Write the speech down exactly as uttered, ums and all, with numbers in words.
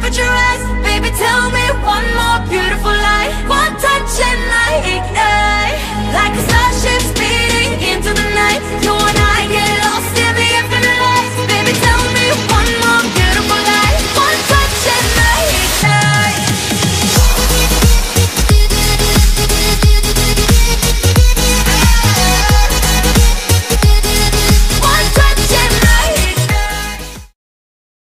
at your eyes, baby, tell me one more